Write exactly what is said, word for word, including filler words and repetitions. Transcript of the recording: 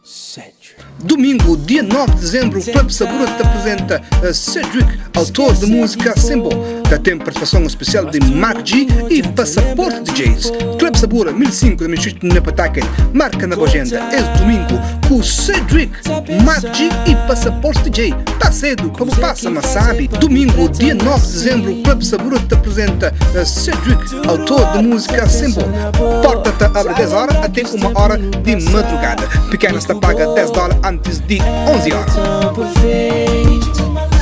Domingo, dia nove de dezembro, o Clube Sabura te apresenta uh, Cedric, autor de música Symbol. Que tem participação especial de Mark G e Passaporte D Js. Clube Sabura, mil e cinco da Michute na Pataque. Marca na agenda, é domingo, com Cedric, Mark G e Passaporte D J. Tá cedo, como passa, mas sabe. Domingo, dia nove de dezembro, o Clube Sabura te apresenta uh, Cedric, autor de música Symbol. Porta-te abre dez horas até uma hora de madrugada. Pequena está paga dez dólares antes de onze horas.